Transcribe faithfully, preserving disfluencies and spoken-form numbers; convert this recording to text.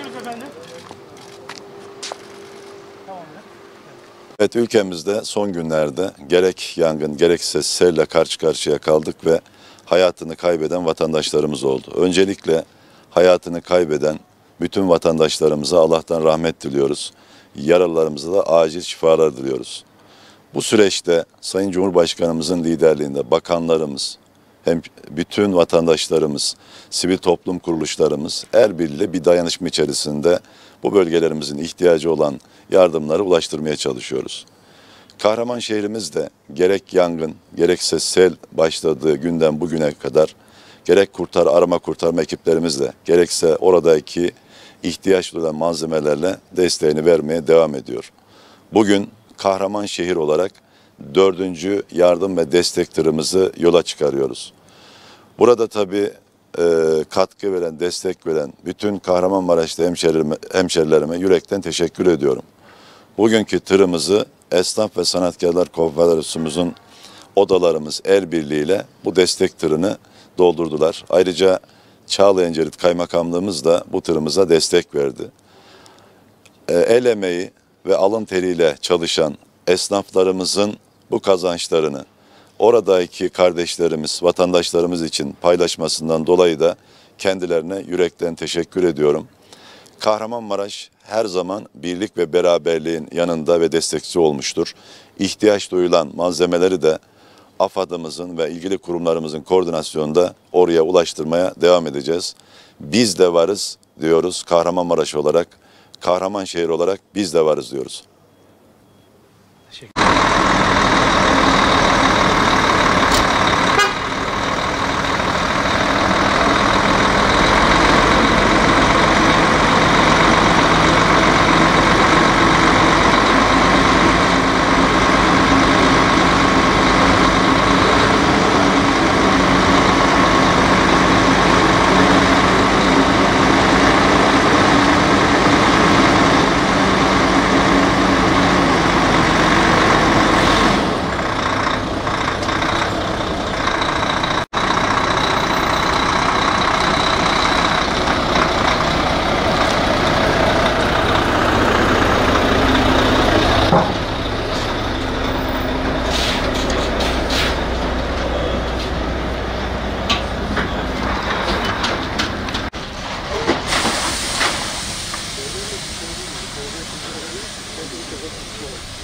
efendim. Tamamdır. Evet, ülkemizde son günlerde gerek yangın gerekse selle karşı karşıya kaldık ve hayatını kaybeden vatandaşlarımız oldu. Öncelikle hayatını kaybeden bütün vatandaşlarımıza Allah'tan rahmet diliyoruz. Yaralılarımıza da acil şifalar diliyoruz. Bu süreçte Sayın Cumhurbaşkanımızın liderliğinde bakanlarımız, hem bütün vatandaşlarımız, sivil toplum kuruluşlarımız el birliğiyle bir dayanışma içerisinde bu bölgelerimizin ihtiyacı olan yardımları ulaştırmaya çalışıyoruz. Kahramanşehir'imizde gerek yangın gerekse sel başladığı günden bugüne kadar gerek kurtar arama kurtarma ekiplerimizle gerekse oradaki ihtiyaç duyulan malzemelerle desteğini vermeye devam ediyor. Bugün Kahramanşehir olarak dördüncü yardım ve destek tırımızı yola çıkarıyoruz. Burada tabii e, katkı veren, destek veren bütün Kahramanmaraş'ta hemşerilerime, hemşerilerime yürekten teşekkür ediyorum. Bugünkü tırımızı Esnaf ve Sanatkarlar Konfederasyonumuzun odalarımız el birliğiyle bu destek tırını doldurdular. Ayrıca Çağlayan Kaymakamlığımız da bu tırımıza destek verdi. E, el emeği ve alın teriyle çalışan esnaflarımızın bu kazançlarını oradaki kardeşlerimiz, vatandaşlarımız için paylaşmasından dolayı da kendilerine yürekten teşekkür ediyorum. Kahramanmaraş her zaman birlik ve beraberliğin yanında ve destekçi olmuştur. İhtiyaç duyulan malzemeleri de AFAD'ımızın ve ilgili kurumlarımızın koordinasyonunda oraya ulaştırmaya devam edeceğiz. Biz de varız diyoruz Kahramanmaraş olarak, Kahramanşehir olarak biz de varız diyoruz. Teşekkür ederim.